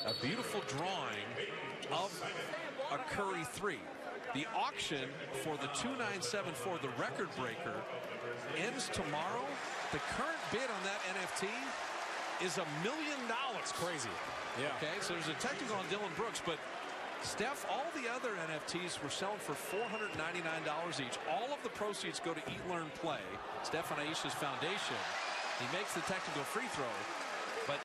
A beautiful drawing of a Curry 3. The auction for the 2974, the record breaker, ends tomorrow. The current bid on that NFT is $1 million. It's crazy. Yeah. Okay, so there's a technical on Dylan Brooks, but Steph, all the other NFTs were selling for $499 each. All of the proceeds go to Eat, Learn, Play, Steph and Aisha's foundation. He makes the technical free throw.